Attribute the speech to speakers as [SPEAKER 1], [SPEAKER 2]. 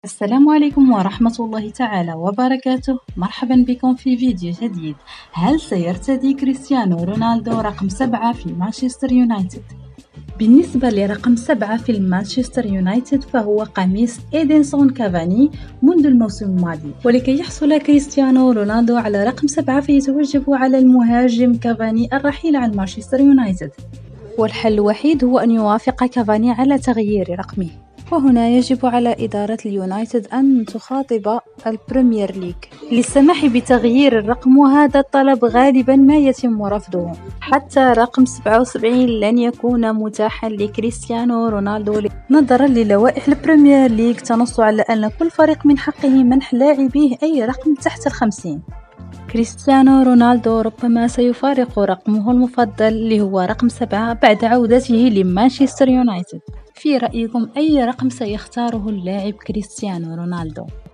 [SPEAKER 1] السلام عليكم ورحمة الله تعالى وبركاته. مرحبا بكم في فيديو جديد. هل سيرتدي كريستيانو رونالدو رقم 7 في مانشستر يونايتد؟ بالنسبة لرقم 7 في مانشستر يونايتد فهو قميص إدينسون كافاني منذ الموسم الماضي، ولكي يحصل كريستيانو رونالدو على رقم 7 فيتوجب على المهاجم كافاني الرحيل عن مانشستر يونايتد، والحل الوحيد هو أن يوافق كافاني على تغيير رقمه. وهنا يجب على إدارة اليونايتد أن تخاطب البريمير ليج للسماح بتغيير الرقم، وهذا الطلب غالبا ما يتم رفضه. حتى رقم 77 لن يكون متاحا لكريستيانو رونالدو نظرا للوائح البريمير ليج تنص على أن كل فريق من حقه منح لاعبيه أي رقم تحت 50. كريستيانو رونالدو ربما سيفارق رقمه المفضل اللي هو رقم 7 بعد عودته لمانشستر يونايتد. في رأيكم أي رقم سيختاره اللاعب كريستيانو رونالدو؟